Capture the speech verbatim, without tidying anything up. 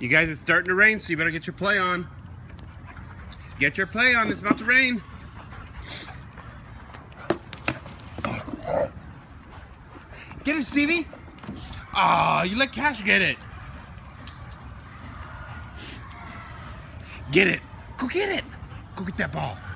You guys, it's starting to rain, so you better get your play on. Get your play on, it's about to rain. Get it, Stevie. Aw, oh, you let Cash get it. Get it. Go get it. Go get that ball.